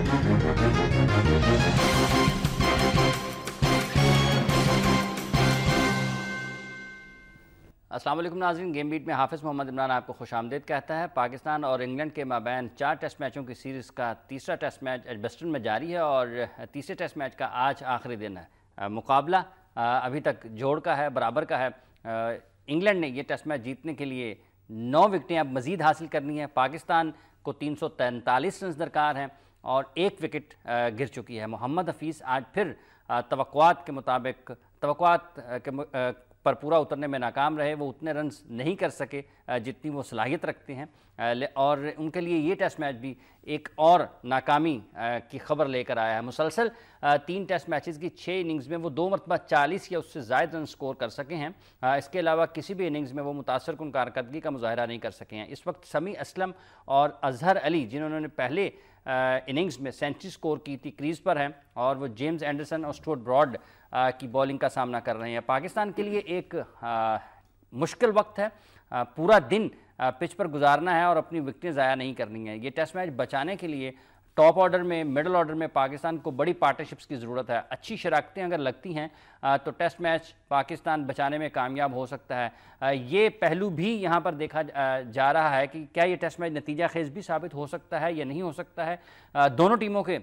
अस्सलाम वालेकुम नाज़रीन, गेम बीट में हाफिज़ मोहम्मद इमरान आपको खुशामदीद कहता है। पाकिस्तान और इंग्लैंड के माबैन 4 टेस्ट मैचों की सीरीज़ का तीसरा टेस्ट मैच एजबेस्टन में जारी है और तीसरे टेस्ट मैच का आज आखिरी दिन है। मुकाबला अभी तक जोड़ का है, बराबर का है। इंग्लैंड ने ये टेस्ट मैच जीतने के लिए 9 विकेटें अब मज़ीद हासिल करनी है। पाकिस्तान को 343 रन दरकार हैं और 1 विकेट गिर चुकी है। मोहम्मद हफीज़ आज फिर तवक्कुआत के मुताबिक पर पूरा उतरने में नाकाम रहे। वो उतने रन नहीं कर सके जितनी वो सलाहियत रखते हैं और उनके लिए ये टेस्ट मैच भी एक और नाकामी की खबर लेकर आया है। मुसलसल 3 टेस्ट मैचेस की 6 इनिंग्स में वो 2 मरतबा 40 या उससे ज़ायद रन स्कोर कर सके हैं। इसके अलावा किसी भी इनिंग्स में वो मुतासरकुन कारकर्दगी का मुजाहरा नहीं कर सके हैं। इस वक्त समी असलम और अजहर अली, जिन्होंने पहले इनिंग्स में सेंचुरी स्कोर की थी, क्रीज पर हैं और वो जेम्स एंडरसन और स्टुअर्ट ब्रॉड की बॉलिंग का सामना कर रहे हैं। पाकिस्तान के लिए एक मुश्किल वक्त है। पूरा दिन पिच पर गुजारना है और अपनी विकेटें ज़ाया नहीं करनी है। ये टेस्ट मैच बचाने के लिए टॉप ऑर्डर में, मिडल ऑर्डर में पाकिस्तान को बड़ी पार्टनरशिप्स की ज़रूरत है। अच्छी शराकतें अगर लगती हैं तो टेस्ट मैच पाकिस्तान बचाने में कामयाब हो सकता है। ये पहलू भी यहाँ पर देखा जा रहा है कि क्या ये टेस्ट मैच नतीजा खेज भी साबित हो सकता है या नहीं हो सकता है। दोनों टीमों के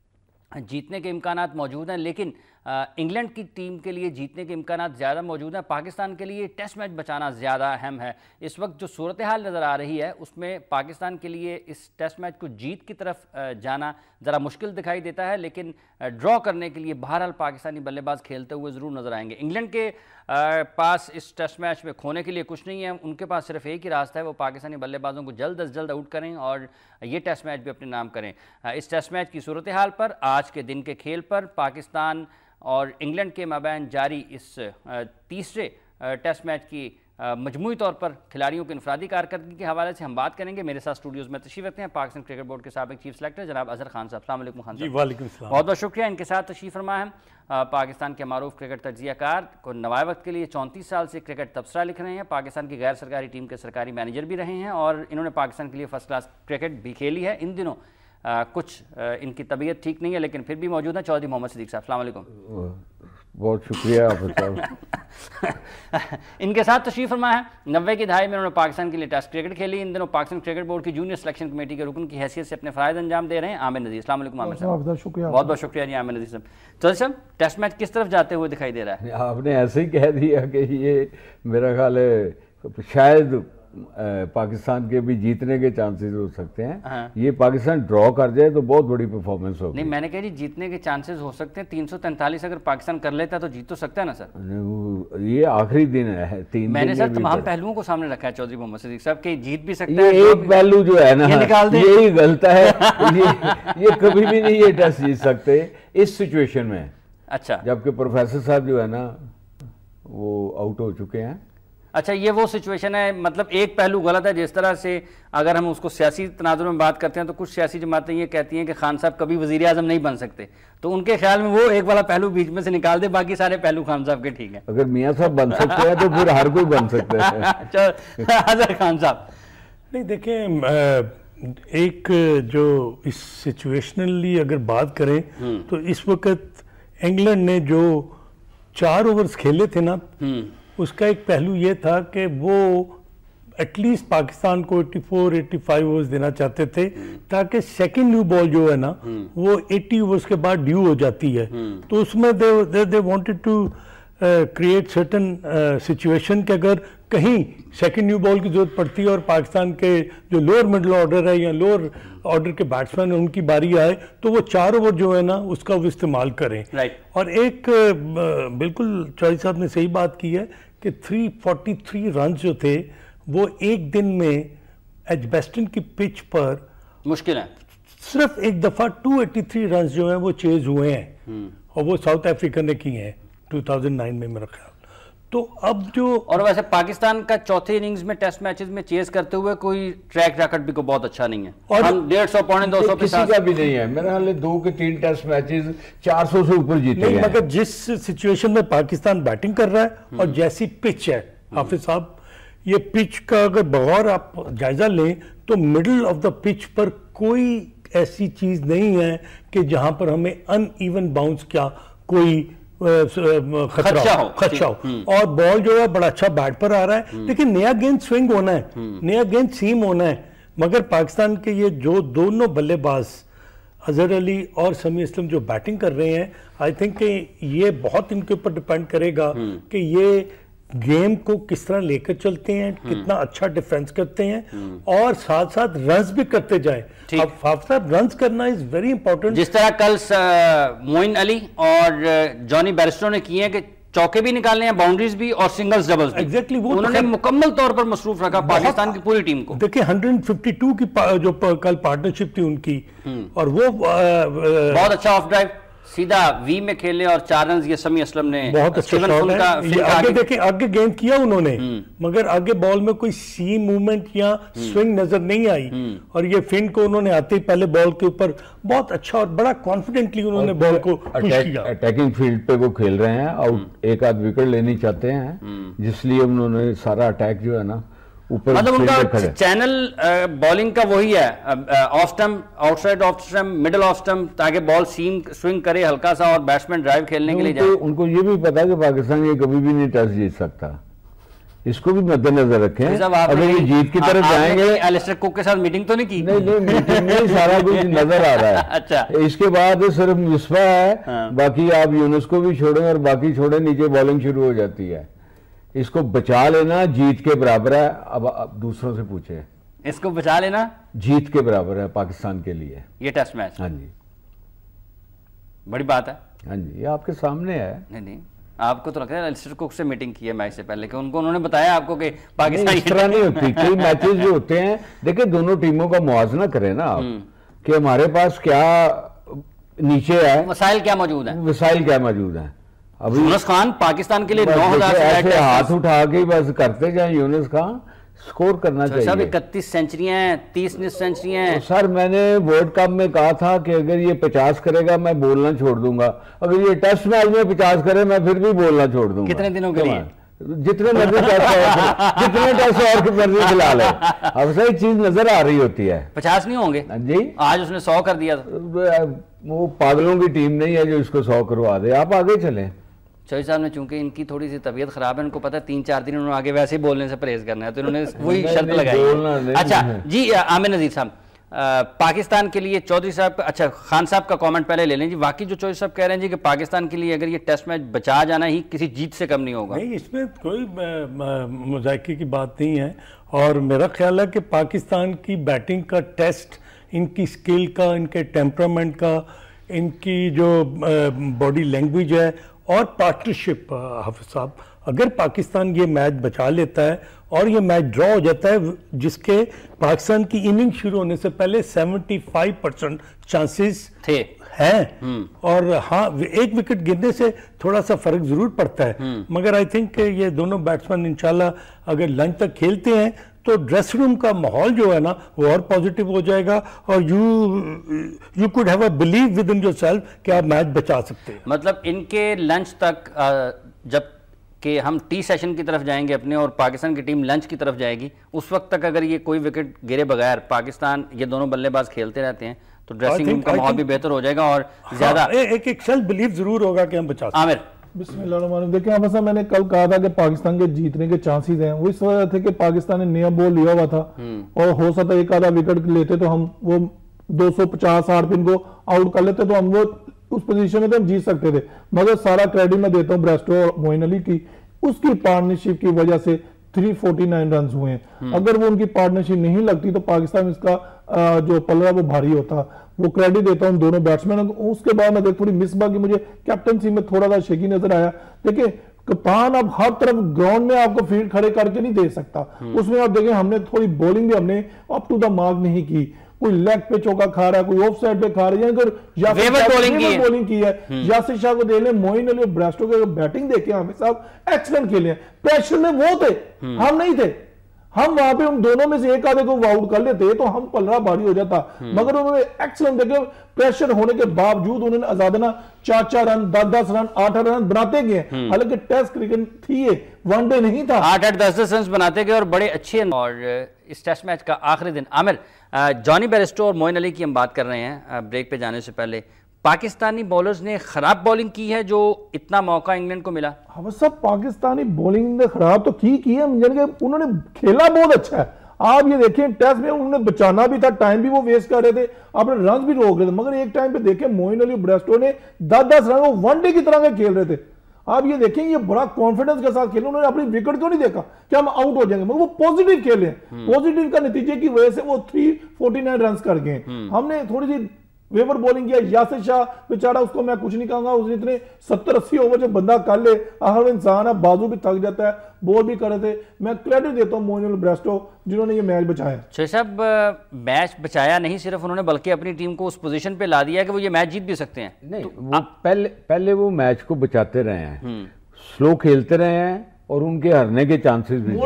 जीतने के इम्कानात मौजूद हैं, लेकिन इंग्लैंड की टीम के लिए जीतने के इम्कानात ज़्यादा मौजूद हैं। पाकिस्तान के लिए टेस्ट मैच बचाना ज़्यादा अहम है। इस वक्त जो सूरत हाल नज़र आ रही है उसमें पाकिस्तान के लिए इस टेस्ट मैच को जीत की तरफ जाना ज़रा मुश्किल दिखाई देता है, लेकिन ड्रॉ करने के लिए बहरहाल पाकिस्तानी बल्लेबाज खेलते हुए ज़रूर नज़र आएंगे। इंग्लैंड के पास इस टेस्ट मैच में खोने के लिए कुछ नहीं है। उनके पास सिर्फ एक ही रास्ता है, वो पाकिस्तानी बल्लेबाजों को जल्द अज जल्द आउट करें और ये टेस्ट मैच भी अपने नाम करें। इस टेस्ट मैच की सूरत हाल पर, आज के दिन के खेल पर, पाकिस्तान और इंग्लैंड के माबैन जारी इस तीसरे टेस्ट मैच की मजमूई तौर पर खिलाड़ियों की इनफरादी कारकर्दगी के हवाले से हम बात करेंगे। मेरे साथ स्टूडियोज़ में तशरीफ़ रखते हैं पाकिस्तान क्रिकेट बोर्ड के साबिक चीफ सेलेक्टर जनाब अजहर खान साहब। अस्सलाम वालेकुम खान साहब। वालेकुम सलाम। बहुत बहुत शुक्रिया। इनके साथ तशरीफ़ फरमा है पाकिस्तान के मारूफ क्रिकेट तज्ज़ियाकार को नवाए वक्त के लिए 34 साल से क्रिकेट तबसरा लिख रहे हैं। पाकिस्तान की गैर सरकारी टीम के सरकारी मैनेजर भी रहे हैं और इन्होंने पाकिस्तान के लिए फर्स्ट क्लास क्रिकेट भी खेली है। इन दिनों कुछ इनकी तबीयत ठीक नहीं है, लेकिन फिर भी मौजूद है चौधरी मोहम्मद सिद्दीक साहब। अस्सलाम वालेकुम। बहुत शुक्रिया आप इनके साथ तशरीफ फरमा है 90 की दहाई में उन्होंने पाकिस्तान के लिए टेस्ट क्रिकेट खेली। इन दिनों पाकिस्तान क्रिकेट बोर्ड की जूनियर सिलेक्शन कमेटी के रुकन की हैसियत से अपने फ़राइज़ अंजाम दे रहे हैं आमिर नज़ीर। अस्सलाम वालेकुम आमिर साहब। बहुत बहुत शुक्रिया जी आमिर नज़ीर साहब। चौधरी साहब, टेस्ट मैच किस तरफ जाते हुए दिखाई दे रहा है? आपने ऐसे ही कह दिया कि ये मेरा ख्याल है शायद पाकिस्तान के भी जीतने के चांसेस हो सकते हैं। हाँ। ये पाकिस्तान ड्रॉ कर जाए तो बहुत बड़ी परफॉर्मेंस होगी। नहीं, मैंने कहा जी जीतने के चांसेस हो सकते हैं। 343 अगर पाकिस्तान कर लेता तो जीत तो सकता है ना सर? ये आखिरी दिन है, 3 मैंने सर तमाम पहलुओं को सामने रखा है चौधरी मोहम्मद सिद्दीक साहब के जीत भी सकता है। एक पहलू जो है ना, यही गलत है। ये कभी भी नहीं ये टेस्ट जीत सकते इस सिचुएशन में। अच्छा, जबकि प्रोफेसर साहब जो है ना वो आउट हो चुके हैं। अच्छा, ये वो सिचुएशन है, मतलब एक पहलू गलत है। जिस तरह से अगर हम उसको सियासी तनाजुर में बात करते हैं तो कुछ सियासी जमातें ये कहती हैं कि खान साहब कभी वज़ीर आज़म नहीं बन सकते, तो उनके ख्याल में वो एक वाला पहलू बीच में से निकाल दे, बाकी सारे पहलू खान साहब के ठीक है। अगर मियाँ साहब बन सकते हैं तो फिर हर कोई बन सकता है। अजहर खान साहब, नहीं देखें, एक जो इस सिचुएशनली अगर बात करें तो इस वक्त इंग्लैंड ने जो 4 ओवर्स खेले थे ना, उसका एक पहलू ये था कि वो एटलीस्ट पाकिस्तान को 84-85 ओवर्स देना चाहते थे ताकि सेकंड न्यू बॉल जो है ना वो 80 ओवर्स के बाद ड्यू हो जाती है। तो उसमें they wanted to create certain situation कि अगर कहीं सेकंड न्यू बॉल की जरूरत पड़ती है और पाकिस्तान के जो लोअर मिडल ऑर्डर है या लोअर ऑर्डर के बैट्समैन है उनकी बारी आए तो वो 4 ओवर जो है ना उसका वो इस्तेमाल करें। और एक बिल्कुल चौधरी साहब ने सही बात की है कि 343 रन जो थे वो एक दिन में एजबेस्टन की पिच पर मुश्किल है। सिर्फ एक दफा 283 रन जो हैं वो चेज हुए हैं और वो साउथ अफ्रीका ने किए हैं 2009 में मेरा ख्याल। तो अब जो, और वैसे पाकिस्तान का चौथे इनिंग्स में टेस्ट मैचेस में चेज करते हुए कोई ट्रैक रिकॉर्ड भी कोई बहुत अच्छा नहीं है और 150 पौने 200 किसी का भी नहीं है। मेरे ख्याल में 2 के 3 टेस्ट मैचेस 400 से ऊपर जीते हैं। मगर जिस सिचुएशन में पाकिस्तान बैटिंग कर रहा है और जैसी पिच है हाफिज साहब, ये पिच का अगर बगौर आप जायजा लें तो मिडिल ऑफ द पिच पर कोई ऐसी चीज नहीं है कि जहां पर हमें अनइवन बाउंस क्या कोई खतरा हो। और बॉल जो है बड़ा अच्छा बैट पर आ रहा है, लेकिन नया गेंद स्विंग होना है, नया गेंद सीम होना है। मगर पाकिस्तान के ये जो दोनों बल्लेबाज अजहर अली और समी असलम जो बैटिंग कर रहे हैं, आई थिंक ये बहुत इनके ऊपर डिपेंड करेगा कि ये गेम को किस तरह लेकर चलते हैं, कितना अच्छा डिफेंस करते हैं और साथ साथ रन्स भी करते जाएं। अब हाफ साहब रन्स करना इज वेरी इंपॉर्टेंट। जिस तरह कल मोइन अली और जॉनी बैरिस्टो ने किए हैं कि चौके भी निकालने हैं, बाउंड्रीज भी और सिंगल्स डबल्स भी। एग्जैक्टली वो उन्होंने मुकम्मल तौर पर मसरूफ रखा पाकिस्तान की पूरी टीम को। देखिए 152 की जो कल पार्टनरशिप थी उनकी, और वो बहुत अच्छा ऑफ ड्राइव सीधा वी में खेले और 4 रन ये समी असलम ने बहुत अच्छा शॉट है। आगे देखिए आगे गेंद किया उन्होंने, मगर आगे बॉल में कोई सी मूवमेंट या स्विंग नजर नहीं आई, और ये फिन को उन्होंने आते ही पहले बॉल के ऊपर बहुत अच्छा और बड़ा कॉन्फिडेंटली उन्होंने बॉल को पुश किया। अटैकिंग फील्ड पे वो खेल रहे हैं, आउट एक आध विकेट लेनी चाहते हैं, जिसलिए उन्होंने सारा अटैक जो है ना ऊपर, मतलब उनका चैनल बॉलिंग का वही है, off stump, outside off stump, middle off stump, ताकि बॉल सीम स्विंग करे हल्का सा और बैट्समैन ड्राइव खेलने के लिए जाए। उनको ये भी पता है कि पाकिस्तान ये कभी भी नहीं टच जीत सकता, इसको भी मद्देनजर रखें। अगर ये जीत की तरफ जाएंगे। एलिस्टर कुक के साथ मीटिंग तो नहीं की? नहीं मीटिंग में सारा कुछ नजर आ रहा है। अच्छा, इसके बाद सिर्फ मिसबा है, बाकी आप यूनुस को भी छोड़ें और बाकी छोड़ें, नीचे बॉलिंग शुरू हो जाती है। इसको बचा लेना जीत के बराबर है। अब आप दूसरों से पूछे, इसको बचा लेना जीत के बराबर है पाकिस्तान के लिए ये टेस्ट मैच। हाँ जी, बड़ी बात है। हाँ जी, ये आपके सामने है। नहीं आपको तो लगता है एलिस्टर कुक से मीटिंग की है मैच से पहले कि उन्होंने बताया आपको कि पाकिस्तान इस तरह नहीं होती। कई मैचेस जो होते हैं, देखिए दोनों टीमों का मुआवजा करें ना आप, कि हमारे पास क्या नीचे है, वसाइल क्या मौजूद है, वसाइल क्या मौजूद है। अभी यूनुस खान पाकिस्तान के लिए 9000 ऐसे हाथ उठा के बस करते जाए, यूनुस खान स्कोर करना चाहिए। सब 31 सेंचुरियां हैं, 30 सेंचुरियां हैं। सर मैंने वर्ल्ड कप में कहा था कि अगर ये 50 करेगा मैं बोलना छोड़ दूंगा, अगर ये टेस्ट मैच में 50 करे मैं फिर भी बोलना छोड़ दूंगा। कितने दिनों के लिए? जितने मर्जी टेस्ट और मर्जी खिला ले। अब सही चीज नजर आ रही होती है। 50 नहीं होंगे जी, आज उसने 100 कर दिया। वो पागलों की टीम नहीं है जो इसको 100 करवा दे। आप आगे चलें। चौधरी साहब ने, चूंकि इनकी थोड़ी सी तबीयत खराब है, उनको पता है 3-4 दिन उन्होंने आगे वैसे ही बोलने से परहेज करना है, तो इन्होंने वही शर्त लगाई। अच्छा जी, आमिर नजीर साहब, पाकिस्तान के लिए चौधरी साहब का, अच्छा खान साहब का कमेंट पहले ले लें जी। वाकई जो चौधरी साहब कह रहे हैं जी कि पाकिस्तान के लिए अगर ये टेस्ट मैच बचा जाना ही किसी जीत से कम नहीं होगा। नहीं, इसमें कोई मुज़ाहिके की बात नहीं है, और मेरा ख्याल है कि पाकिस्तान की बैटिंग का टेस्ट इनकी स्किल का, इनके टेम्परामेंट का, इनकी जो बॉडी लैंग्वेज है और पार्टनरशिप। हाफिज साहब, अगर पाकिस्तान ये मैच बचा लेता है और ये मैच ड्रॉ हो जाता है, जिसके पाकिस्तान की इनिंग शुरू होने से पहले 75% चांसेस थे हैं, और हाँ एक विकेट गिरने से थोड़ा सा फर्क जरूर पड़ता है, मगर आई थिंक ये दोनों बैट्समैन इंशाल्लाह अगर लंच तक खेलते हैं तो ड्रेसिंग रूम का माहौल जो है ना वो और पॉजिटिव हो जाएगा, और you could have a believe with in yourself कि आप मैच बचा सकते हैं। मतलब इनके लंच तक, जब कि हम टी सेशन की तरफ जाएंगे अपने और पाकिस्तान की टीम लंच की तरफ जाएगी, उस वक्त तक अगर ये कोई विकेट गिरे बगैर पाकिस्तान, ये दोनों बल्लेबाज खेलते रहते हैं, तो ड्रेसिंग रूम का माहौल भी बेहतर हो जाएगा और ज्यादा एक सेल्फ बिलीव जरूर होगा कि हम बचा सकते हैं। आमिर, बिस्मिल्लाह। देखिए हाफिज साहब, मैंने कल कहा था कि पाकिस्तान के जीतने के चांसेस हैं, वो इस वजह थे कि पाकिस्तान ने नया बॉल लिया हुआ था, और हो सकता है एक आधा विकेट लेते तो हम वो 250-60 पिन को आउट कर लेते, तो हम वो उस पोजीशन में तो हम जीत सकते थे। मगर सारा क्रेडिट मैं देता हूं ब्रेस्टो और मोइन अली की, उसकी पार्टनरशिप की वजह से 349 रन हुए हैं। अगर वो उनकी पार्टनरशिप नहीं लगती तो पाकिस्तान इसका जो पलड़ा वो भारी होता। वो क्रेडिट देता हूं दोनों बैट्समैन। उसके बाद मैं देख थोड़ी मिसबा की मुझे कैप्टनसी में थोड़ा सा शेकी नजर आया। देखिए कप्तान अब हर तरफ ग्राउंड में आपको फील्ड खड़े करके नहीं दे सकता, उसमें आप देखें हमने थोड़ी बॉलिंग भी हमने अप टू द मार्क नहीं की। कोई लेग पे चौका खा रहा है, कोई ऑफ साइड पे खा रहा है, बॉलिंग की है। यासिर शाह को दे ले, मोइन अली और ब्रेस्टो के बैटिंग देखे हमें साहब एक्सीलेंट खेले हैं। प्रेशर में वो थे, हम नहीं थे। हम वहां पे उन दोनों में से एक आधे को आउट कर लेते तो हम पलड़ा भारी हो जाता। मगर उन्होंने एक्सीलेंट देखे, प्रेशर होने के बावजूद उन्होंने आजादाना 4-4 रन, 10-10 रन, 8-8 रन बनाते गए। हालांकि टेस्ट क्रिकेट थी, वनडे नहीं था। 8-8, 10-10 रन बनाते गए और बड़े अच्छे। और इस टेस्ट मैच का आखिरी दिन, आमिर, जॉनी बेयरस्टो और मोइन अली की हम बात कर रहे हैं ब्रेक पे जाने से पहले। पाकिस्तानी बॉलर्स ने खराब बॉलिंग की है जो इतना मौका इंग्लैंड को मिला? हाँ सब पाकिस्तानी बॉलिंग ने खराब तो की है, उन्होंने खेला बहुत अच्छा है। आप ये देखें टेस्ट में उन्होंने बचाना भी था, टाइम भी वो वेस्ट कर रहे थे, अपने रन भी रोक रहे थे। मगर एक टाइम पे देखें मोइन अली बेयरस्टो ने 10-10 रन वो वनडे की तरह के खेल रहे थे। आप ये देखें ये बड़ा कॉन्फिडेंस के साथ खेले, उन्होंने अपनी विकेट क्यों नहीं देखा कि हम आउट हो जाएंगे, मगर वो पॉजिटिव खेले। पॉजिटिव का नतीजे की वजह से वो 349 रन कर गए। हमने थोड़ी सी वेवर बॉलिंग किया। यासिर शाह बेचारा, उसको मैं कुछ नहीं कहूंगा, उसने इतने 70-80 ओवर जब बंदा कर ले, हर इंसान है, बाजू भी थक जाता है, बॉल भी कर रहे थे। मैं क्रेडिट देता हूं मोइन अली बेयरस्टो जिन्होंने ये मैच बचाया। शेख साहब, मैच बचाया नहीं सिर्फ उन्होंने, बल्कि अपनी टीम को उस पोजीशन पे ला दिया कि वो ये मैच जीत भी सकते हैं। नहीं तो वो पहले वो मैच को बचाते रहे हैं, स्लो खेलते रहे हैं और उनके हारने के चांसेस भी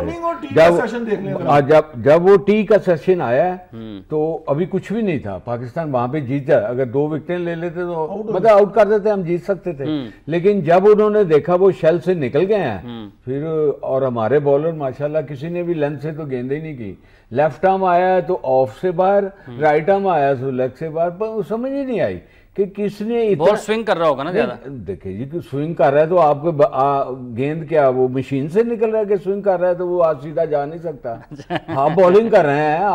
जब वो टी का सेशन आया तो अभी कुछ भी नहीं था, पाकिस्तान वहां पे जीता। अगर 2 विकेटें ले लेते तो मतलब आउट कर देते, हम जीत सकते थे। लेकिन जब उन्होंने देखा वो शेल से निकल गए हैं फिर, और हमारे बॉलर माशाल्लाह किसी ने भी लेंथ से तो गेंद ही नहीं की। लेफ्ट आर्म आया तो ऑफ से बाहर, राइट आर्म आया तो लेग से बाहर, पर समझ ही नहीं आई कि किसने इतना स्विंग कर रहा होगा ना ज्यादा। देखिए जी कि स्विंग कर रहा है तो आपको गेंद क्या वो मशीन से निकल रहा है कि स्विंग कर रहा है तो वो आज सीधा जा नहीं सकता। आप बॉलिंग कर रहे हैं,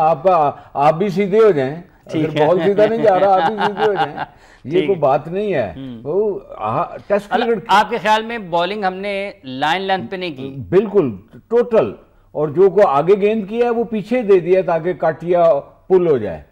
आप भी सीधे हो जाएं, अगर बॉल सीधा नहीं जा रहा आप भी सीधे हो जाएं, ये कोई बात नहीं है। वो टेस्ट क्रिकेट आपके ख्याल में बॉलिंग हमने लाइन लेंथ पे नहीं की? बिल्कुल टोटल, और जो को आगे गेंद किया है वो पीछे दे दिया ताकि कट या पुल हो जाए।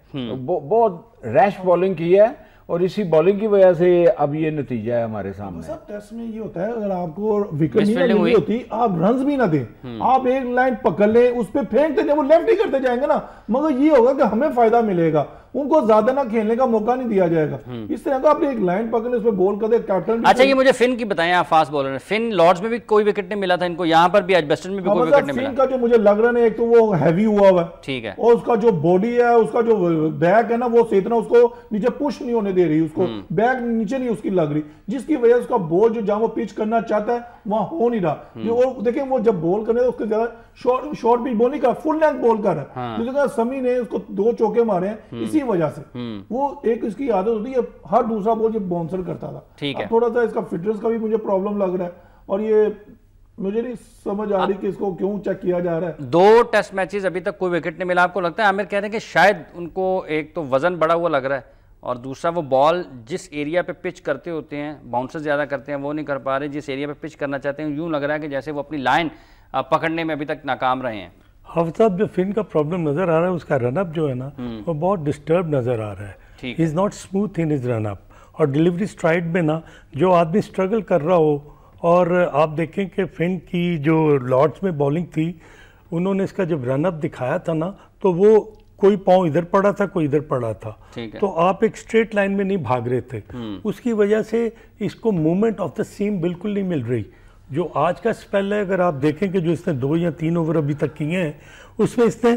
बहुत रैश बॉलिंग की है और इसी बॉलिंग की वजह से अब ये नतीजा है हमारे सामने। सब टेस्ट में ये होता है, अगर आपको विकेट नहीं होती, आप रन्स भी ना दें, आप एक लाइन पकड़ लें, उस पर फेंकते जाए, वो लेफ्ट ही करते जाएंगे ना, मगर ये होगा कि हमें फायदा मिलेगा, उनको ज्यादा ना खेलने का मौका नहीं दिया जाएगा। इस तरह का आप एक लाइन पकड़ ले, उस पर बॉल कर दे, कैप्टन। अच्छा, ये मुझे फिन की बताएं, आप फास्ट बॉलर हैं। फिन लॉर्ड्स में भी कोई विकेट नहीं मिला था इनको, यहाँ पर भी एजबेस्टन में भी कोई विकेट नहीं मिला। फिन का जो मुझे लग रहा है, एक तो वो हैवी हुआ हुआ है, ठीक है, और उसका जो बॉडी है, उसका जो बैक है ना, वो सही तरह उसको नीचे पुश नहीं होने दे रही, उसको बैक नीचे नहीं उसकी लग रही, जिसकी वजह से उसका बॉल जो जहां वो पिच करना चाहता है वहां हो नहीं रहा। और देखें वो जब बॉल करने उसके ज्यादा शॉर्ट पिच बॉल नहीं कर, फुल लेंथ बॉल कर रहा है। समी ने उसको 2 चौके मारे हैं इसी वजह से। वो एक इसकी आदत होती है, हर दूसरा बॉल जब बाउंसर करता था। ठीक है, थोड़ा सा इसका फिटनेस का भी मुझे प्रॉब्लम लग रहा है, और ये मुझे नहीं समझ आ रही कि इसको क्यों चेक किया जा रहा है। 2 टेस्ट मैचेस अभी तक कोई विकेट नहीं मिला। आपको लगता है, आमिर कह रहे हैं कि शायद उनको एक तो वजन बढ़ा हुआ लग रहा है, और दूसरा वो बॉल जिस एरिया पे पिच करते होते हैं, बाउंसर ज्यादा करते हैं, वो नहीं कर पा रहे, जिस एरिया पे पिच करना चाहते हैं, यूं लग रहा है कि जैसे वो अपनी लाइन पकड़ने में अभी तक नाकाम रहे हैं। हाफिज साहब, जो फिन का प्रॉब्लम नजर आ रहा है, उसका रनअप जो है ना वो बहुत डिस्टर्ब नजर आ रहा है। He is not smooth in his run up, और डिलीवरी स्ट्राइड में ना जो आदमी स्ट्रगल कर रहा हो, और आप देखें कि फिन की जो लॉर्ड्स में बॉलिंग थी, उन्होंने इसका जब रनअप दिखाया था ना, तो वो कोई पाँव इधर पड़ा था, कोई इधर पड़ा था, तो आप एक स्ट्रेट लाइन में नहीं भाग रहे थे। उसकी वजह से इसको मूवमेंट ऑफ द सीम बिल्कुल नहीं मिल रही। जो आज का स्पेल है, अगर आप देखें कि जो इसने 2 या 3 ओवर अभी तक किए हैं, उसमें इसने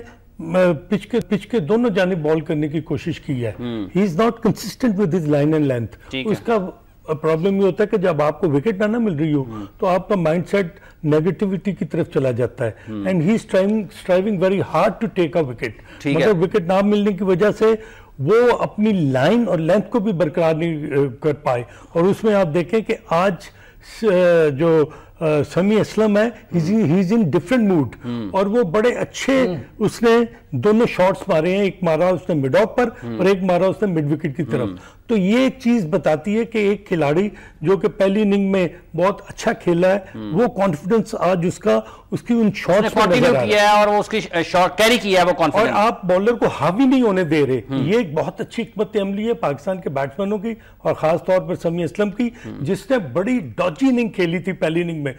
पिच के दोनों जानिब बॉल करने की कोशिश की है। He is not consistent with his line and length. उसका प्रॉब्लम ये होता है कि जब आपको विकेट ना मिल रही हो तो आपका माइंडसेट नेगेटिविटी की तरफ चला जाता है, and he is striving very hard to take a wicket. मगर विकेट ना मिलने की वजह से वो अपनी लाइन और लेंथ को भी बरकरार नहीं कर पाए, और उसमें आप देखें कि आज जो समी असलम है, he is in different mood, और वो बड़े अच्छे उसने दोनों शॉट्स मारे हैं, एक मारा उसने मिड ऑफ पर और एक मारा उसने मिड विकेट की तरफ। तो ये एक चीज बताती है कि एक खिलाड़ी जो कि पहली इनिंग में बहुत अच्छा खेला है, वो कॉन्फिडेंस आज उसकी उन शॉट्स पर नजर आ रहा है, और वो उसकी शॉट कैरी किया है वो कॉन्फिडेंस, और आप बॉलर को हावी नहीं होने दे रहे। ये एक बहुत अच्छी हिकमत अमली है पाकिस्तान के बैट्समैनों की, और खास तौर पर समी असलम की, जिसने बड़ी डॉजी इनिंग खेली थी पहली इनिंग में,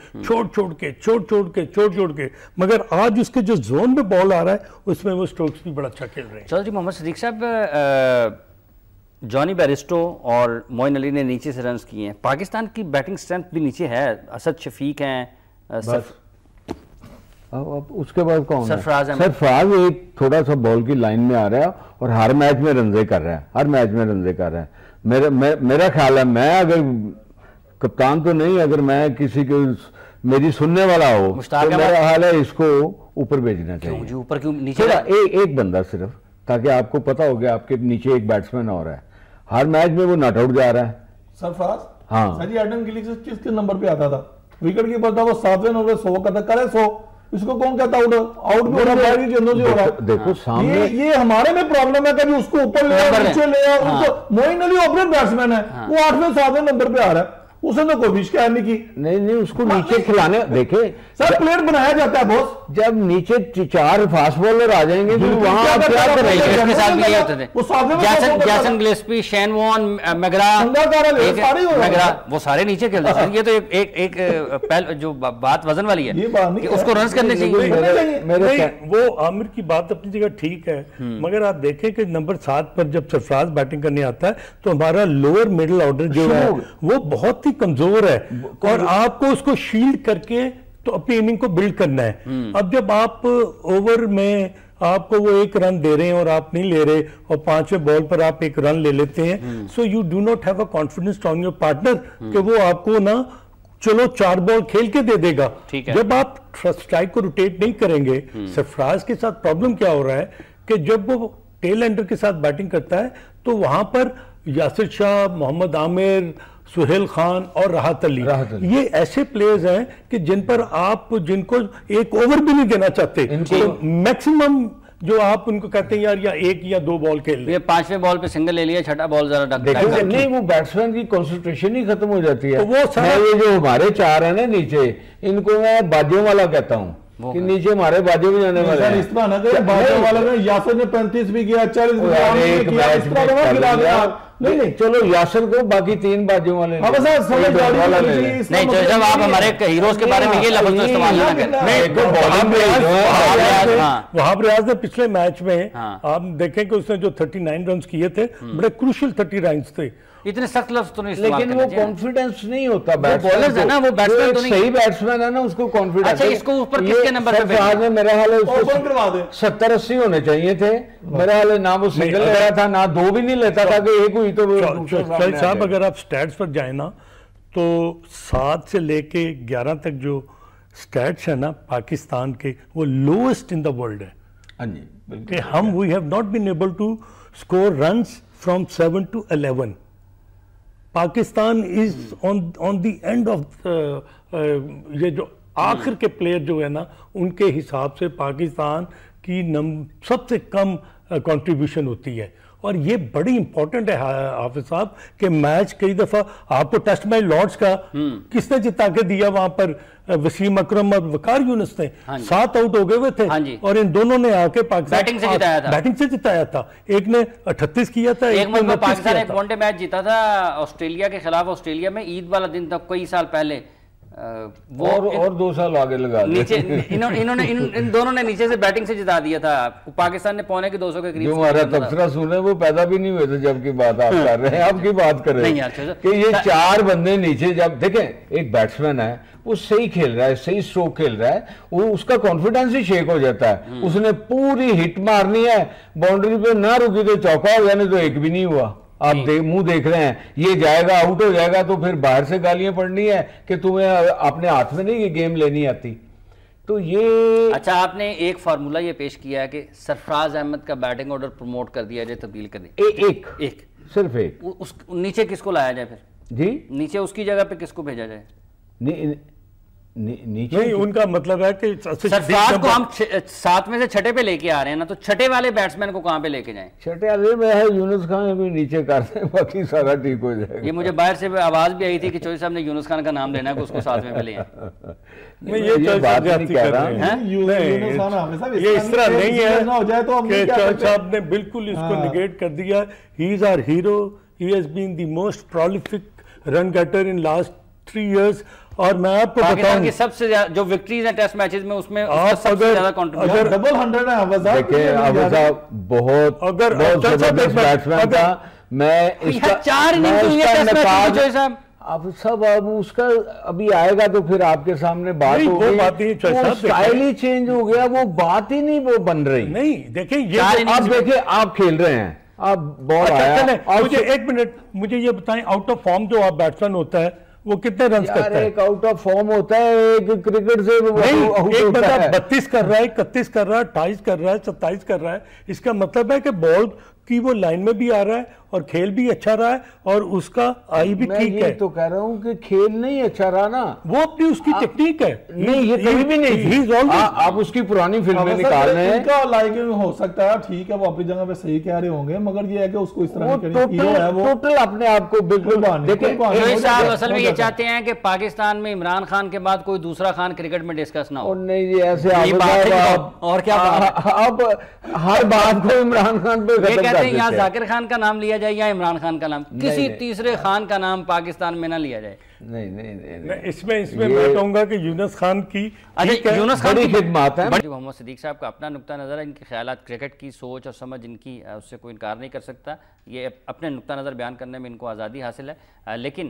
छोड़ के, मगर आज उसके जो जोन में बॉल आ रहा है उसमें वो स्ट्रोक्स भी बड़ा अच्छा खेल रहे हैं। चलो जी, मोहम्मद सदीक साहब, जॉनी बेयरस्टो और मोइन अली ने नीचे से रन्स किए हैं। पाकिस्तान की बैटिंग स्ट्रेंथ भी नीचे है, असद शफीक हैं, अब उसके बाद कौन है? सरफराज एक थोड़ा सा बॉल की लाइन में आ रहा है और हर मैच में रनजे कर रहा है, हर मैच में रनजे कर रहा है। मेरा ख्याल है, मैं अगर कप्तान तो नहीं, अगर मैं किसी को मेरी सुनने वाला हो तो मेरा ख्याल है इसको ऊपर भेजना चाहिए। ऊपर क्यों नीचे? एक बंदा सिर्फ, ताकि आपको पता हो गया आपके नीचे एक बैट्समैन और है, हर मैच में वो नॉट आउट जा रहा है। सरफराज, हाँ सर जी, एडम गिलिस किस नंबर पे आता था? विकेट कीपर था वो, 7वें नंबर 100 का था, करे 100, इसको कौन कहता आउट? आउट भी हो रहा है, बाहरी गेंदों से हो रहा है। देखो सामने ये हमारे में प्रॉब्लम है, कभी उसको ऊपर ले आओ, नीचे ले आओ। उसको मोइन अली ओपनर बैट्समैन है, वो 8वें 7वें नंबर पे आ रहा है, उसने तो कोई शिकायत नहीं की। नहीं, उसको नीचे खिलाने, देखे सर प्लेयर बनाया जाता है बॉस, जब नीचे 4 फास्ट बॉलर आ जाएंगे तो वहां क्या करेंगे? इसके साथ भी ये होते थे, जैसन गिलेस्पी, शेन वॉर्न, मैगरा, वो सारे नीचे खेलते थे। ये तो एक जो बात वजन वाली है कि उसको रन करने चाहिए। वो आमिर की बात अपनी जगह ठीक है, मगर आप देखें कि नंबर 7 पर जब सरफराज बैटिंग करने आता है तो हमारा लोअर मिडिल ऑर्डर जो है वो बहुत ही कमजोर है, और आपको उसको शील्ड करके तो अपनी इनिंग को बिल्ड करना है। अब जब आप ओवर में आपको वो 1 रन दे रहे हैं और आप नहीं ले रहे, और 5वें बॉल पर आप 1 रन ले लेते हैं, so you do not have a confidence on your partner कि वो आपको ना चलो 4 बॉल खेल के दे देगा। जब आप स्ट्राइक को रोटेट नहीं करेंगे, सरफराज के साथ प्रॉब्लम क्या हो रहा है कि जब वो टेल एंडर के साथ बैटिंग करता है तो वहां पर यासिर शाह, मोहम्मद आमिर, सुहेल खान और राहत अली, ये ऐसे प्लेयर्स हैं कि जिनको एक ओवर भी नहीं देना चाहते, तो मैक्सिमम जो आप उनको कहते हैं यार या 1 या 2 बॉल खेल ले, 5वें बॉल पे सिंगल ले लिया, छठा बॉल जरा नहीं, वो बैट्समैन की कंसंट्रेशन ही खत्म हो जाती है। तो वो ये जो हमारे 4 है ना नीचे, इनको मैं बाजियों वाला कहता हूँ कि नीचे हमारे बाजू में जाने वाले हैं। इस तरह ना कि बाजू वाले ने यासिर ने 35 भी किया, 40 भी किया, नहीं चलो यासिर को बाकी 3 बाजू वाले नहीं। जब आप हमारे हीरोज के बारे में ये लफ्ज़ इस्तेमाल वहां पर रियाज ने पिछले मैच में आप देखें कि उसने जो 39 रन किए थे, बड़े क्रूशियल 30 रन थे, इतने सख्त लफ्ज तो नहीं, लेकिन वो कॉन्फिडेंस नहीं होता। बॉलर्स है ना, वो बैट्समैन तो नहीं, सही बैट्समैन है ना, उसको कॉन्फिडेंस। अच्छा, इसको ऊपर किसके नंबर पे आज में मेरा हाल है उसको 70-80 होने चाहिए थे। मेरा हाल है ना वो सिंगल ले रहा था, ना 2 भी नहीं लेता था कि 1 हुई तो साहब अगर आप स्टैट्स पर जाए ना तो 7 से लेके 11 तक जो स्टैट्स है ना पाकिस्तान के, वो लोएस्ट इन द वर्ल्ड है। हाँ जी, कि हम we have not been able to score runs from 7 to 11। Pakistan is on the end of ये जो आखिर के प्लेयर जो है ना, उनके हिसाब से पाकिस्तान की सबसे कम कंट्रीब्यूशन होती है। और ये बड़ी इंपॉर्टेंट है हाफिज साहब कि मैच कई दफा आपको टेस्ट मैच लॉर्ड्स का किसने जिता के दिया, वहां पर वसीम अकरम और वकार यूनुस ने 7 आउट हो गए हुए थे, और इन दोनों ने आके पाकिस्तान बैटिंग से जिताया था। एक ने 38 किया था, एक ने पाकिस्तान एक वनडे मैच जीता था ऑस्ट्रेलिया के खिलाफ। ऑस्ट्रेलिया में ईद वाला दिन था कई साल पहले, वो और 2 साल आगे लगा नीचे इन्होंने इन दोनों ने नीचे से बैटिंग से जिता दिया था। पाकिस्तान ने 250 के करीब। जो हमारा तबसरा सुने वो पैदा भी नहीं हुए थे जबकि बात आप कर रहे हैं। आपकी बात कर रहे हैं कि ये 4 बंदे नीचे, जब देखें एक बैट्समैन है वो सही खेल रहा है, सही स्ट्रोक खेल रहा है, वो उसका कॉन्फिडेंस ही शेक हो जाता है। उसने पूरी हिट मारनी है, बाउंड्री पे ना रुकी तो चौका हो गया, नहीं तो 1 भी नहीं हुआ। आप मुंह देख रहे हैं, ये जाएगा आउट हो जाएगा तो फिर बाहर से गालियां पड़नी है कि तुम्हें अपने हाथ में नहीं ये गेम लेनी आती। तो ये अच्छा, आपने एक फार्मूला ये पेश किया है कि सरफराज अहमद का बैटिंग ऑर्डर प्रमोट कर दिया जाए, तब्दील कर दिया। एक सिर्फ एक उस नीचे किसको लाया जाए फिर जी? नीचे उसकी जगह पे किसको भेजा जाए? नीचे नहीं, उनका मतलब है कि सरफराज को हम 7 में से 6 पे लेके आ रहे हैं ना, तो 6 वाले बैट्समैन को कहां पे लेके जाएं? 6 वाले में है यूनुस खान को नीचे कर दें, बाकी सारा ठीक हो जाएगा। ये मुझे बाहर से आवाज भी आई थी कि चौधरी साहब ने यूनुस खान का नाम लेना है, उसको 7 में ले आए। ये बात नहीं कर रहा है, ये इस तरह नहीं है कि चौधरी साहब ने बिल्कुल इसको निगेट कर दिया। He is our hero, he has been the most prolific run getter in last 3 years। और मैं आपको बताऊं कि सबसे ज्यादा जो विक्ट्रीज हैं टेस्ट मैचेस में, उसमें सबसे ज्यादा कंट्रीब्यूशन डबल 100 है। बहुत बैट्समैन था। मैं इसका 4 इनिंग्स हुई है टेस्ट मैच में, अब सब अब उसका अभी आएगा तो फिर आपके सामने बात नहीं, होगी। वो बात नहीं, वो स्टाइल ही चेंज हो गया, वो बात ही नहीं वो बन रही। नहीं देखिए ये आप देखिए, आप खेल रहे हैं, आप बॉल आया, मुझे एक मिनट, मुझे ये बताएं, आउट ऑफ फॉर्म जो आप बैट्समैन होता है वो कितने रन करता है? एक आउट ऑफ फॉर्म होता है, एक क्रिकेट से नहीं, एक बंदा 32 कर रहा है, 31 कर रहा है, 28 कर रहा है, 27 कर रहा है। इसका मतलब है कि बॉल की वो लाइन में भी आ रहा है और खेल भी अच्छा रहा है और उसका आई भी ठीक है। तो कह रहा हूँ कि खेल नहीं अच्छा रहा ना, वो अपनी उसकी टेक्निक है। नहीं, ये कभी भी नहीं। आप उसकी पुरानी फिल्में निकाल रहे हैं, इनका लाइकिंग हो सकता है, ठीक है, वो अपनी जगह पे सही कह रहे होंगे, मगर ये है कि उसको इस तरह टोटल अपने आप को बिल्कुल असल में ये चाहते हैं कि पाकिस्तान में इमरान खान के बाद कोई दूसरा खान क्रिकेट में डिस्कस ना हो। नहीं जी, ऐसे और क्या अब हर बात को इमरान खान पे यहाँ जाकिर खान का नाम लिया जाए या इमरान खान का नाम, किसी तीसरे खान का नाम पाकिस्तान में ना लिया जाए। नहीं, इसमें मैं कहूंगा कि यूनुस खान की यूनुस खान की खिदमत है। मोहम्मद सिद्दीक साहब का अपना नुक्ता नज़र है, इनके ख्यालात, क्रिकेट की सोच और समझ इनकी, उससे कोई इनकार नहीं कर सकता। ये अपने नुक्ता नज़र बयान करने में इनको आज़ादी हासिल है, लेकिन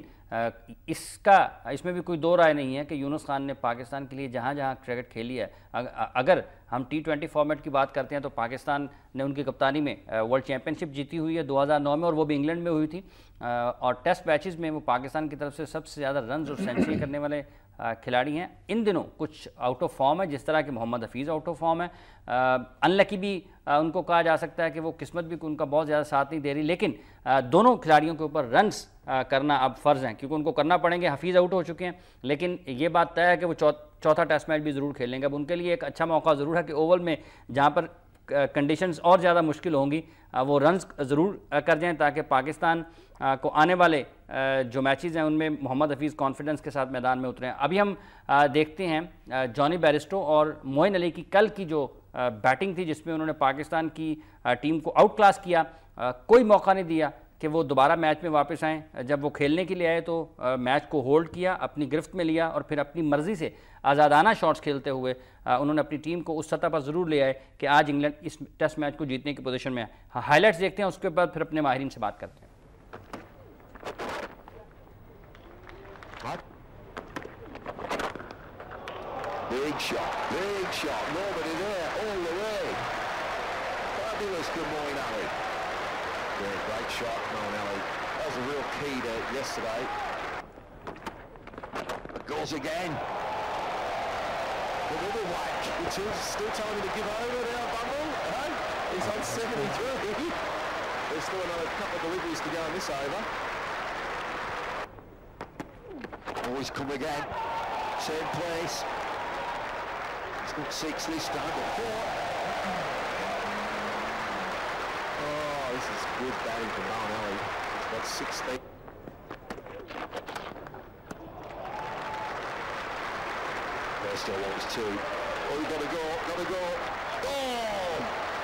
इसमें भी कोई दो राय नहीं है कि यूनुस खान ने पाकिस्तान के लिए जहाँ जहाँ क्रिकेट खेली है, अगर हम T20 फॉर्मेट की बात करते हैं तो पाकिस्तान ने उनकी कप्तानी में वर्ल्ड चैंपियनशिप जीती हुई है 2009 में, और वो भी इंग्लैंड में हुई थी। और टेस्ट मैचेस में वो पाकिस्तान की तरफ से सबसे ज़्यादा रन और सेंचुरी करने वाले खिलाड़ी हैं। इन दिनों कुछ आउट ऑफ फॉर्म है, जिस तरह के Mohammad Hafeez out of form है, अनलकी भी उनको कहा जा सकता है कि वो किस्मत भी उनका बहुत ज़्यादा साथ नहीं दे रही, लेकिन दोनों खिलाड़ियों के ऊपर रन्स करना अब फ़र्ज़ हैं, क्योंकि उनको करना पड़ेंगे। हफीज़ आउट हो चुके हैं, लेकिन ये बात तय है कि वो चौथा टेस्ट मैच भी ज़रूर खेलेंगे। अब उनके लिए एक अच्छा मौका ज़रूर है कि ओवल में जहाँ पर कंडीशंस और ज़्यादा मुश्किल होंगी, वो रन्स ज़रूर कर जाएं, ताकि पाकिस्तान को आने वाले जो मैचेस हैं उनमें मोहम्मद हफीज़ कॉन्फिडेंस के साथ मैदान में उतरे हैं। अभी हम देखते हैं जॉनी बेयरस्टो और मोइन अली की कल की जो बैटिंग थी, जिसमें उन्होंने पाकिस्तान की टीम को आउट क्लास किया, कोई मौका नहीं दिया कि वो दोबारा मैच में वापस आएँ। जब वो खेलने के लिए आए तो मैच को होल्ड किया, अपनी गिरफ्त में लिया और फिर अपनी मर्ज़ी से आज़ादाना शॉट्स खेलते हुए उन्होंने अपनी टीम को उस सतह पर ज़रूर ले आए कि आज इंग्लैंड इस टेस्ट मैच को जीतने की पोजीशन में है। हाईलाइट्स देखते हैं, उसके बाद फिर अपने माहिरीन से बात करते हैं। Big shot, nobody there, all the way. Fabulous for Moeen Ali. Yeah, great shot, Moeen Ali. That was a real key to yesterday. Goals again. Another whack. It's still telling me to give over now, Bumble. Hey, he's on 73. There's still another couple of deliveries to go in this over. Always come again. Same place. He's got 6 this time, but 4. Oh, this is good batting from Moeen Ali. He's got 16. Still wants 2. Oh, you gotta go. Oh!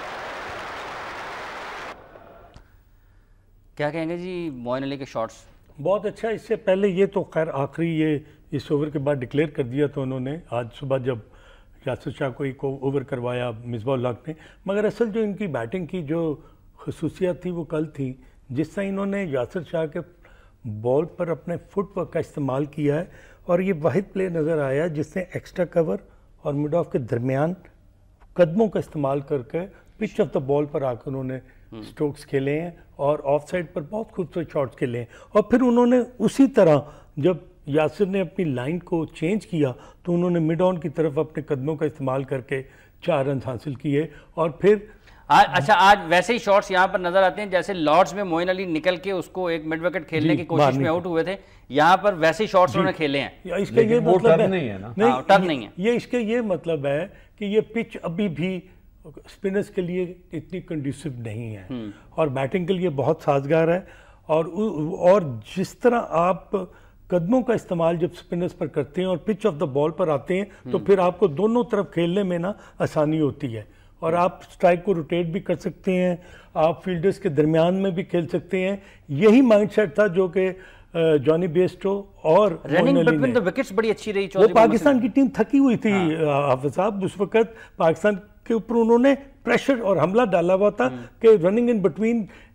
क्या कहेंगे जी मोइन अली के shots? बहुत अच्छा। इससे पहले ये तो खैर आखिरी ये इस ओवर के बाद डिक्लेयर कर दिया था उन्होंने, आज सुबह जब यासिर शाह को एक ओवर करवाया मिसबाह-उल हक ने, मगर असल जो इनकी बैटिंग की जो खसूसियत थी वो कल थी, जिस तरह इन्होंने यासिर शाह के बॉल पर अपने फुटवर्क का इस्तेमाल किया है, और ये वाहिद प्ले नज़र आया जिसने एक्स्ट्रा कवर और मिड ऑफ के दरमियान कदमों का इस्तेमाल करके पिच ऑफ द बॉल पर आकर उन्होंने स्ट्रोक्स खेले हैं और ऑफ साइड पर बहुत खूबसूरत शॉट्स खेले हैं। और फिर उन्होंने उसी तरह जब यासिर ने अपनी लाइन को चेंज किया तो उन्होंने मिड ऑन की तरफ अपने कदमों का इस्तेमाल करके 4 रन हासिल किए। और फिर अच्छा, आज वैसे ही शॉट्स यहाँ पर नजर आते हैं जैसे लॉर्ड्स में मोइन अली निकल के उसको एक मिड विकेट खेलने की कोशिश में आउट हुए थे, यहाँ पर वैसे ही शॉट्स उन्होंने खेले हैं। इसका ये मतलब नहीं है ना, टर्न नहीं है ये, इसके ये मतलब है कि ये पिच अभी भी स्पिनर्स के लिए इतनी कंड्यूसिव नहीं है और बैटिंग के लिए बहुत साजगार है। और जिस तरह आप कदमों का इस्तेमाल जब स्पिनर्स पर करते हैं और पिच ऑफ द बॉल पर आते हैं तो फिर आपको दोनों तरफ खेलने में ना आसानी होती है और आप स्ट्राइक को रोटेट भी कर सकते हैं, आप फील्डर्स के दरमियान में भी खेल सकते हैं। यही माइंडसेट था जो कि जॉनी बेयरस्टो और रनिंग बिटवीन द विकेट्स बड़ी अच्छी रही। वो पाकिस्तान की टीम थकी हुई थी हाफिज साहब, उस वक्त पाकिस्तान के ऊपर उन्होंने प्रेशर और हमला डाला हुआ था कि रनिंग इन बिटवीन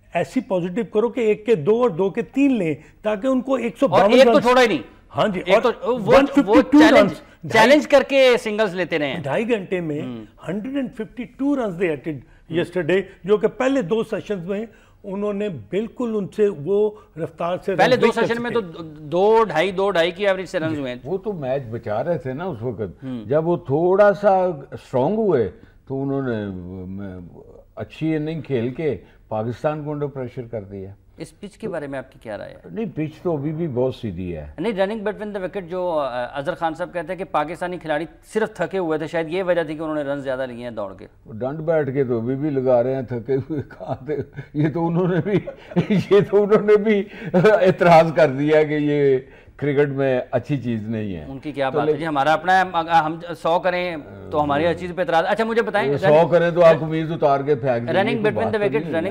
ऐसी पॉजिटिव करो कि 1 के 2 और 2 के 3 लें, ताकि उनको 152 और एक तो छोड़ा ही नहीं। हाँ जी, एक तो वो चैलेंज करके सिंगल्स लेते रहे हैं। 2.5 घंटे में 152 रन दे एटेड यस्टरडे, जो कि पहले 2 सेशंस में उन्होंने बिल्कुल उनसे वो रफ्तार से पहले 2 सेशन में तो 2.5 की एवरेज से रन हुए हैं। वो तो मैच बचा रहे थे ना उस वक्त। जब वो थोड़ा सा स्ट्रांग हुए तो उन्होंने अच्छी इनिंग खेल के पाकिस्तान को अंडर प्रेशर कर दिया। इस पिच के बारे में आपकी क्या राय है? नहीं, पिच तो अभी भी बहुत सीधी है। नहीं, रनिंग बिटवीन द विकेट जो अजहर खान साहब कहते हैं कि पाकिस्तानी खिलाड़ी सिर्फ थके हुए थे, शायद ये वजह थी कि उन्होंने रन ज्यादा लिए हैं दौड़ के। डंड बैठ के तो अभी भी लगा रहे हैं, थके हुए कहाँ थे। ये तो उन्होंने भी एतराज कर दिया कि ये क्रिकेट में अच्छी चीज नहीं है। उनकी क्या बात है जी, हमारा अपना है, हम 100 करें तो हमारी हर चीज पे एतराज। अच्छा मुझे बताएं, 100 करें तो आप कमीज उतार के फेंक देंगे। Running between the wicket, running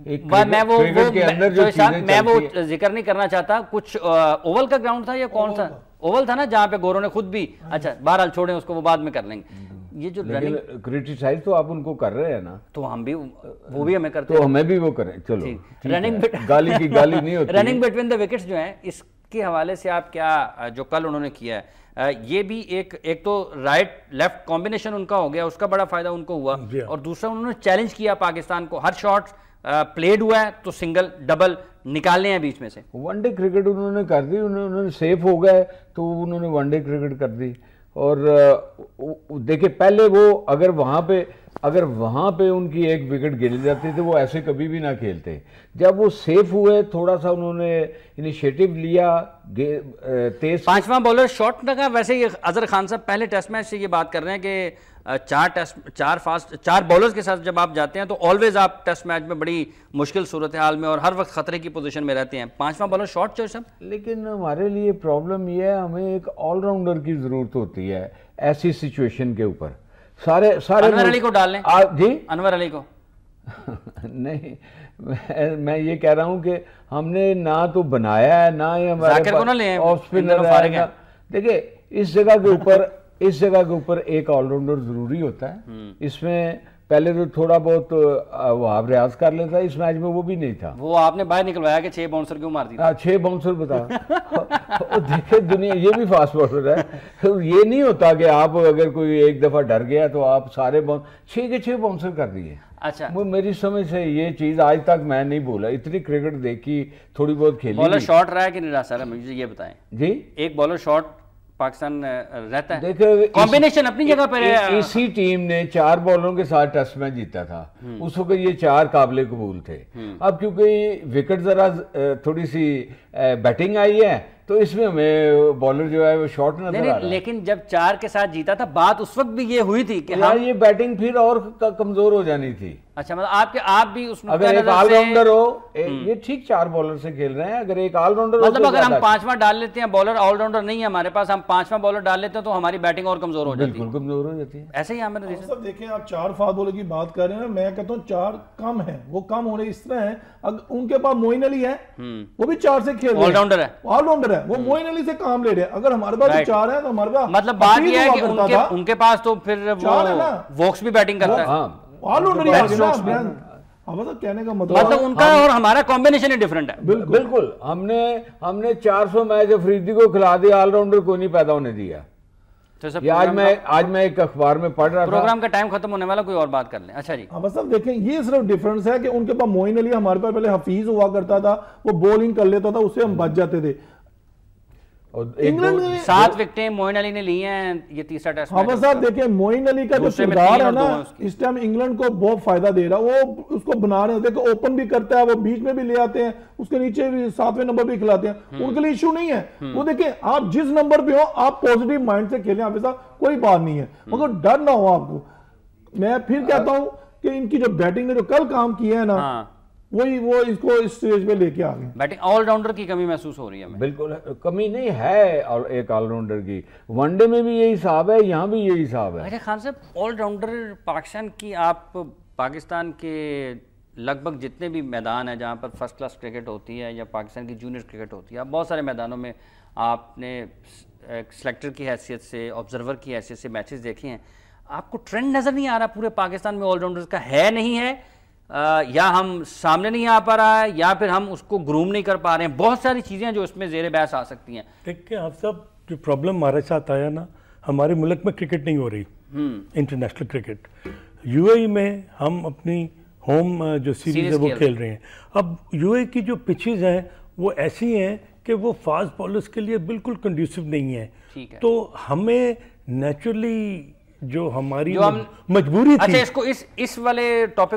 मैं वो जिक्र नहीं करना चाहता, कुछ ओवल का ग्राउंड था या कौन सा ओवल था ना, जहाँ पे गोरों ने खुद भी, अच्छा बहरहाल छोड़ें उसको, वो बाद में कर लेंगे। ये जो रनिंग क्रिटिसाइज तो आप उनको कर रहे हैं ना, तो हम भी वो भी हमें करते तो हमें भी वो करें। चलो रनिंग गाली की गाली नहीं होती। रनिंग बिटवीन द विकेट्स जो है, इसके हवाले से आप क्या, जो कल उन्होंने किया है, ये भी एक तो राइट लेफ्ट कॉम्बिनेशन उनका हो गया, उसका बड़ा फायदा उनको हुआ, और दूसरा उन्होंने चैलेंज किया पाकिस्तान को, हर शॉट प्लेड हुआ है तो सिंगल डबल निकालने हैं बीच में से। वनडे क्रिकेट उन्होंने कर दी, उन्होंने सेफ हो गए तो उन्होंने वनडे क्रिकेट कर दी। और देखिए पहले वो अगर वहाँ पे उनकी एक विकेट गिर जाती थी, वो ऐसे कभी भी ना खेलते। जब वो सेफ हुए, थोड़ा सा उन्होंने इनिशिएटिव लिया, तेज 5वां बॉलर शॉट लगा। वैसे ही अजहर खान साहब पहले टेस्ट मैच से ये बात कर रहे हैं कि 4 बॉलर्स के साथ जब आप जाते हैं तो ऑलवेज आप टेस्ट मैच में बड़ी मुश्किल सूरत हाल में और हर वक्त खतरे की पोजीशन में रहते हैं। 5वां बॉलर शॉट चॉइस। लेकिन हमारे लिए प्रॉब्लम ये है, हमें एक ऑलराउंडर की जरूरत होती है ऐसी सिचुएशन के ऊपर। सारे अनवर अली को डाल लें जी, अनवर अली को नहीं, मैं ये कह रहा हूं कि हमने ना तो बनाया है, ना ही हमारे ऑफ स्पिनर है। देखिए इस जगह के ऊपर एक ऑलराउंडर जरूरी होता है। इसमें पहले तो थोड़ा बहुत वहाब रियाज कर लेता, इस मैच में वो भी नहीं था। वो आपने बाहर निकलवाया कि 6 बाउंसर क्यों मार दी? 6 बाउंसर बता। देखिए दुनिया ये भी फास्ट बॉलर है, ये नहीं होता कि आप अगर कोई एक दफा डर गया तो आप सारे 6 के 6 बाउंसर कर दिए। अच्छा, वो मेरी समझ से ये चीज आज तक मैं नहीं बोला, इतनी क्रिकेट देखी, थोड़ी बहुत खेली। बॉलर शॉट रहा है कि नहीं रहा सर, मुझे ये बताएं जी। एक बॉलर शॉट पाकिस्तान रहता है, देखो कॉम्बिनेशन अपनी जगह पर है। इसी टीम ने 4 बॉलरों के साथ टेस्ट मैच जीता था, उस वक्त ये 4 काबिले कबूल थे। अब क्योंकि विकेट जरा थोड़ी सी बैटिंग आई है तो इसमें हमें बॉलर जो है वो शॉट नजर आ रहा है। लेकिन जब 4 के साथ जीता था, बात उस वक्त भी ये हुई थी कि यार ये बैटिंग फिर और कमजोर हो जानी थी। अच्छा, मतलब आप भी उसमें अगर एक ऑलराउंडर हो, ये ठीक 4 बॉलर से खेल रहे हैं, अगर एक ऑलराउंडर मतलब अगर हम 5वां डाल लेते हैं, बॉलर ऑलराउंडर नहीं है हमारे पास, हम 5वां बॉलर डाल लेते हैं तो हमारी बैटिंग और कमजोर हो जाती है। बिल्कुल कमजोर हो जाती है। ऐसे ही हमें देखें, आप 4 फास्ट बॉलर की बात कर रहे हैं, मैं कहता हूँ 4 कम है। वो कम होने इस तरह है, अगर उनके पास मोइन अली है, वो भी 4 से खेल रहे हैं, ऑलराउंडर है, वो मोइन अली से काम ले रहे हैं। अगर हमारे पास 4 है तो हमारे पास मतलब बात यह है कि उनके पास तो फिर वोक्स भी बैटिंग करता है, ऑलराउंडर कहने का मतलब उनका और हमारा कॉम्बिनेशन ही डिफरेंट है। बिल्कुल हमने 400 मैच अफरीदी को खिला दिया, ऑलराउंडर को नहीं पैदा होने दिया। तो आज मैं एक अखबार में पढ़ रहा था। प्रोग्राम का टाइम खत्म होने वाला, कोई और बात कर लें। अच्छा जी, बस अब देखें, ये सिर्फ डिफरेंस है कि उनके पास मोइन अली, हमारे पास पहले हफीज हुआ करता था, वो बॉलिंग कर लेता था, उससे हम बच जाते थे। इंग्लैंड ने 7 विकेटें मोइन अली ने ली हैं, ये तीसरा टेस्ट मैच। हाँ साहब देखिए, मोइन अली का जो किरदार है ना, इस टाइम इंग्लैंड को बहुत फायदा दे रहा है। वो उसको बना रहे हैं, देखो ओपन भी करता है, वो बीच में भी ले आते हैं, उसके नीचे भी 7वें नंबर भी खिलाते हैं, उनके लिए इशू नहीं है। वो देखिए, आप जिस नंबर पे हो, आप पॉजिटिव माइंड से खेलें, हमेशा कोई बात नहीं है, मगर डर ना हो आपको। मैं फिर कहता हूं कि इनकी जो बैटिंग ने जो कल काम किया है ना, वो इसको इस स्टेज पे लेके आ गए। बैटिंग ऑलराउंडर की कमी महसूस हो रही है। बिल्कुल कमी नहीं है, और एक ऑलराउंडर की वनडे में भी यही हिसाब है, यहाँ भी यही हिसाब है। अच्छा खान साहब, ऑलराउंडर पाकिस्तान की, आप पाकिस्तान के लगभग जितने भी मैदान हैं जहाँ पर फर्स्ट क्लास क्रिकेट होती है या पाकिस्तान की जूनियर क्रिकेट होती है, आप बहुत सारे मैदानों में आपने सेलेक्टर की हैसियत से, ऑब्जर्वर की हैसियत से मैचेस देखे हैं, आपको ट्रेंड नज़र नहीं आ रहा पूरे पाकिस्तान में ऑलराउंडर्स का है नहीं है? या हम सामने नहीं आ पा रहा है, या फिर हम उसको ग्रूम नहीं कर पा रहे हैं। बहुत सारी चीज़ें जो इसमें ज़ेर बहस आ सकती हैं। देखिए आप सब, जो प्रॉब्लम हमारे साथ आया ना, हमारे मुल्क में क्रिकेट नहीं हो रही, इंटरनेशनल क्रिकेट। यूएई में हम अपनी होम जो सीरीज है वो खेल रहे हैं। अब यूएई की जो पिचेस हैं वो ऐसी हैं कि वो फास्ट बॉलर्स के लिए बिल्कुल कंड्यूसिव नहीं है। तो हमें नेचुरली जो हमारी मजबूरी थी। अच्छा, इसको इस वाले टॉपिक